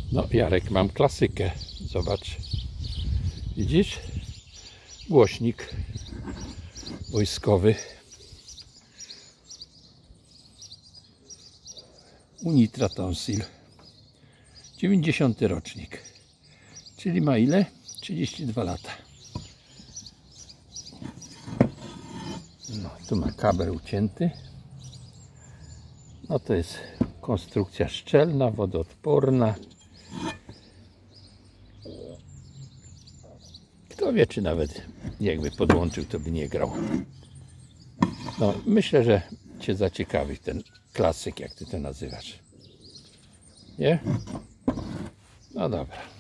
No Jarek, mam klasykę. Zobacz. Widzisz? Głośnik wojskowy. Unitra Tonsil. 90 rocznik. Czyli ma ile? 32 lata. No, tu ma kabel ucięty. No to jest konstrukcja szczelna, wodoodporna. Kto wie, czy nawet jakby podłączył, to by nie grał. No, myślę, że Cię zaciekawi ten klasyk, jak Ty to nazywasz. Nie? No dobra.